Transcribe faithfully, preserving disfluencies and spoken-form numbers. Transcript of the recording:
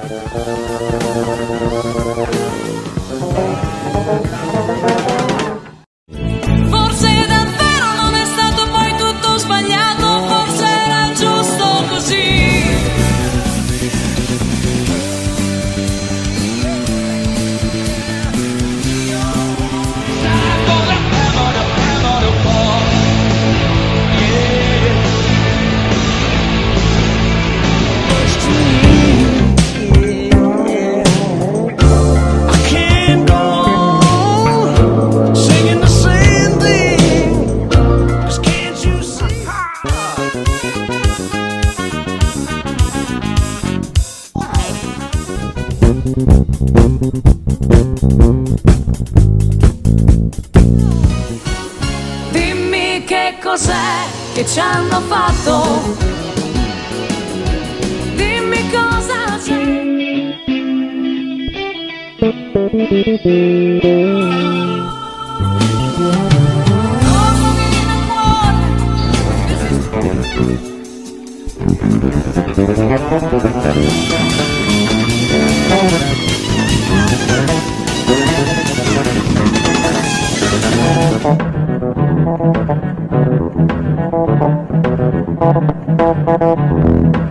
Forse davvero non è stato poi tutto sbagliato, forse era giusto così. Dimmi che cos'è che ci hanno fatto, dimmi cosa c'è. Cosa mi viene al cuore?